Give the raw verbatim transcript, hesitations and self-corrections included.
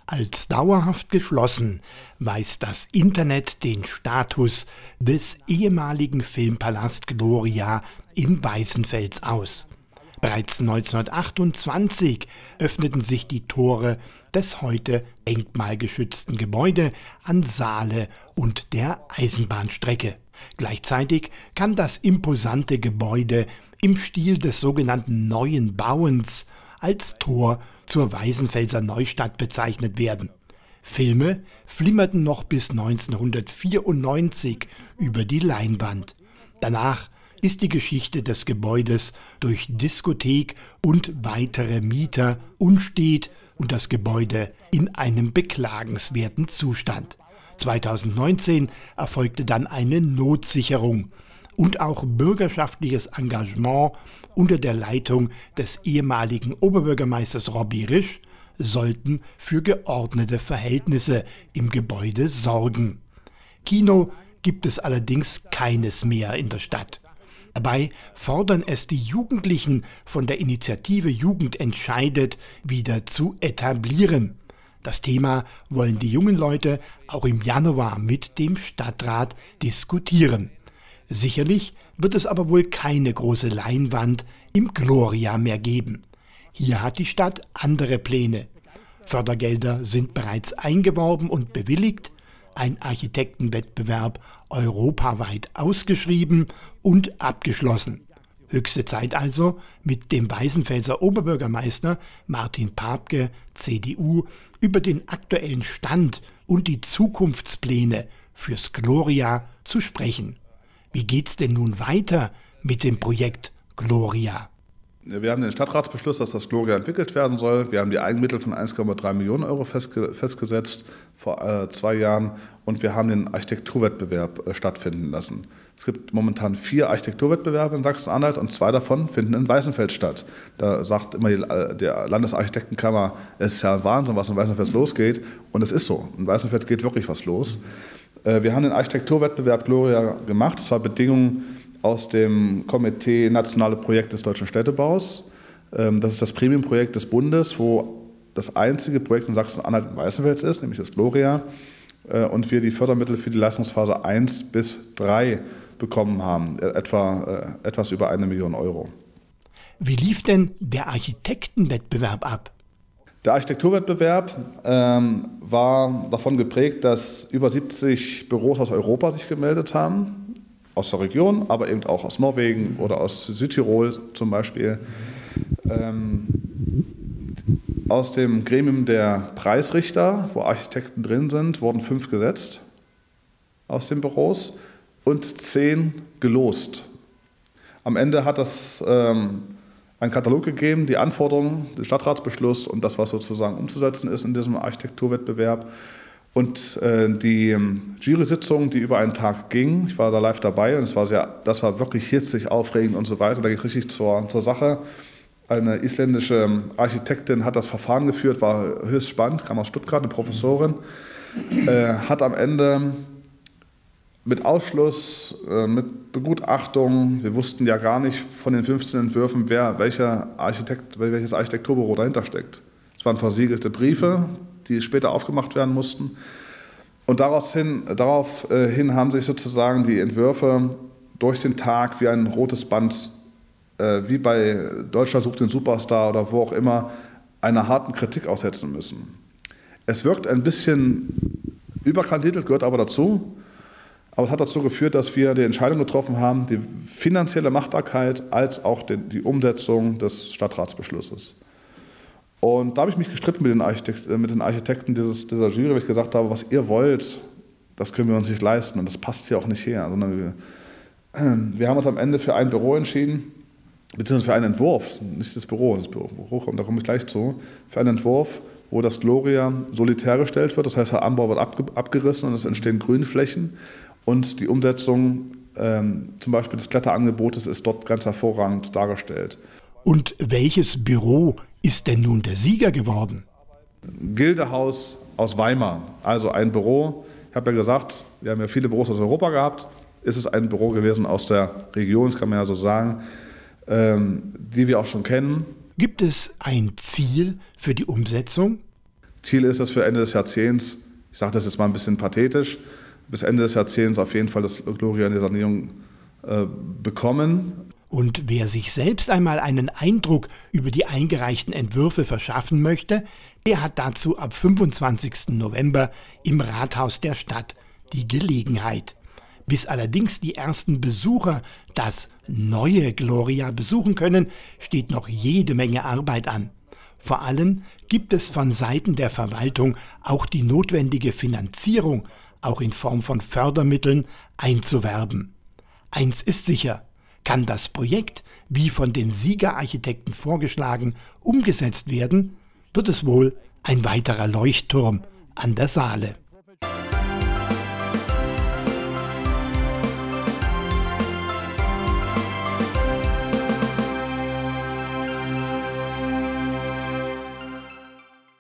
Als dauerhaft geschlossen weist das Internet den Status des ehemaligen Filmpalast Gloria in Weißenfels aus. Bereits neunzehnhundertachtundzwanzig öffneten sich die Tore des heute denkmalgeschützten Gebäudes an Saale und der Eisenbahnstrecke. Gleichzeitig kann das imposante Gebäude im Stil des sogenannten Neuen Bauens als Tor zur Weißenfelser Neustadt bezeichnet werden. Filme flimmerten noch bis neunzehnhundertvierundneunzig über die Leinwand. Danach ist die Geschichte des Gebäudes durch Diskothek und weitere Mieter unstet und das Gebäude in einem beklagenswerten Zustand. zweitausendneunzehn erfolgte dann eine Notsicherung und auch bürgerschaftliches Engagement unter der Leitung des ehemaligen Oberbürgermeisters Robby Risch sollten für geordnete Verhältnisse im Gebäude sorgen. Kino gibt es allerdings keines mehr in der Stadt. Dabei fordern es die Jugendlichen von der Initiative Jugend entscheidet wieder zu etablieren. Das Thema wollen die jungen Leute auch im Januar mit dem Stadtrat diskutieren. Sicherlich wird es aber wohl keine große Leinwand im Gloria mehr geben. Hier hat die Stadt andere Pläne. Fördergelder sind bereits eingeworben und bewilligt, ein Architektenwettbewerb europaweit ausgeschrieben und abgeschlossen. Höchste Zeit also, mit dem Weißenfelser Oberbürgermeister Martin Papke, C D U, über den aktuellen Stand und die Zukunftspläne fürs Gloria zu sprechen. Wie geht's denn nun weiter mit dem Projekt Gloria? Wir haben den Stadtratsbeschluss, dass das Gloria entwickelt werden soll. Wir haben die Eigenmittel von eins Komma drei Millionen Euro festge festgesetzt vor äh, zwei Jahren und wir haben den Architekturwettbewerb äh, stattfinden lassen. Es gibt momentan vier Architekturwettbewerbe in Sachsen-Anhalt und zwei davon finden in Weißenfels statt. Da sagt immer die, äh, der Landesarchitektenkammer, es ist ja Wahnsinn, was in Weißenfels losgeht. Und es ist so. In Weißenfels geht wirklich was los. Äh, wir haben den Architekturwettbewerb Gloria gemacht. Das war Bedingung aus dem Komitee Nationale Projekt des Deutschen Städtebaus. Das ist das Premium-Projekt des Bundes, wo das einzige Projekt in Sachsen-Anhalt in Weißenfels ist, nämlich das Gloria. Und wir die Fördermittel für die Leistungsphase eins bis drei bekommen haben, etwa etwas über eine Million Euro. Wie lief denn der Architektenwettbewerb ab? Der Architekturwettbewerb ähm, war davon geprägt, dass über siebzig Büros aus Europa sich gemeldet haben. Aus der Region, aber eben auch aus Norwegen oder aus Südtirol zum Beispiel. Ähm, aus dem Gremium der Preisrichter, wo Architekten drin sind, wurden fünf gesetzt aus den Büros und zehn gelost. Am Ende hat es ähm, einen Katalog gegeben, die Anforderungen, den Stadtratsbeschluss und das, was sozusagen umzusetzen ist in diesem Architekturwettbewerb. Und äh, die ähm, Jury-Sitzung, die über einen Tag ging, ich war da live dabei und es war sehr, das war wirklich hitzig, aufregend und so weiter. Da ging es richtig zur, zur Sache. Eine isländische Architektin hat das Verfahren geführt, war höchst spannend, kam aus Stuttgart, eine Professorin, äh, hat am Ende mit Ausschluss, äh, mit Begutachtung, wir wussten ja gar nicht von den fünfzehn Entwürfen, wer, welcher Architekt, welches Architekturbüro dahinter steckt. Es waren versiegelte Briefe, die später aufgemacht werden mussten. Und daraus hin, darauf äh, hin haben sich sozusagen die Entwürfe durch den Tag wie ein rotes Band, äh, wie bei Deutschland sucht den Superstar oder wo auch immer, einer harten Kritik aussetzen müssen. Es wirkt ein bisschen überkandidelt, gehört aber dazu. Aber es hat dazu geführt, dass wir die Entscheidung getroffen haben, die finanzielle Machbarkeit als auch die, die Umsetzung des Stadtratsbeschlusses. Und da habe ich mich gestritten mit den, Architekt, mit den Architekten dieses, dieser Jury, weil ich gesagt habe, was ihr wollt, das können wir uns nicht leisten und das passt hier auch nicht her. Sondern wir, wir haben uns am Ende für ein Büro entschieden, beziehungsweise für einen Entwurf, nicht das Büro, das Büro kommt, da komme ich gleich zu, für einen Entwurf, wo das Gloria solitär gestellt wird, das heißt, der Anbau wird abge, abgerissen und es entstehen Grünflächen und die Umsetzung ähm, zum Beispiel des Kletterangebotes ist dort ganz hervorragend dargestellt. Und welches Büro ist denn nun der Sieger geworden? Gildehaus aus Weimar, also ein Büro. Ich habe ja gesagt, wir haben ja viele Büros aus Europa gehabt. Ist es ein Büro gewesen aus der Region, das kann man ja so sagen, ähm, die wir auch schon kennen. Gibt es ein Ziel für die Umsetzung? Ziel ist es für Ende des Jahrzehnts, ich sage das jetzt mal ein bisschen pathetisch, bis Ende des Jahrzehnts auf jeden Fall das Gloria in der Sanierung äh, bekommen. Und wer sich selbst einmal einen Eindruck über die eingereichten Entwürfe verschaffen möchte, der hat dazu ab fünfundzwanzigsten November im Rathaus der Stadt die Gelegenheit. Bis allerdings die ersten Besucher das neue Gloria besuchen können, steht noch jede Menge Arbeit an. Vor allem gibt es von Seiten der Verwaltung auch die notwendige Finanzierung, auch in Form von Fördermitteln, einzuwerben. Eins ist sicher: Kann das Projekt, wie von den Siegerarchitekten vorgeschlagen, umgesetzt werden, wird es wohl ein weiterer Leuchtturm an der Saale.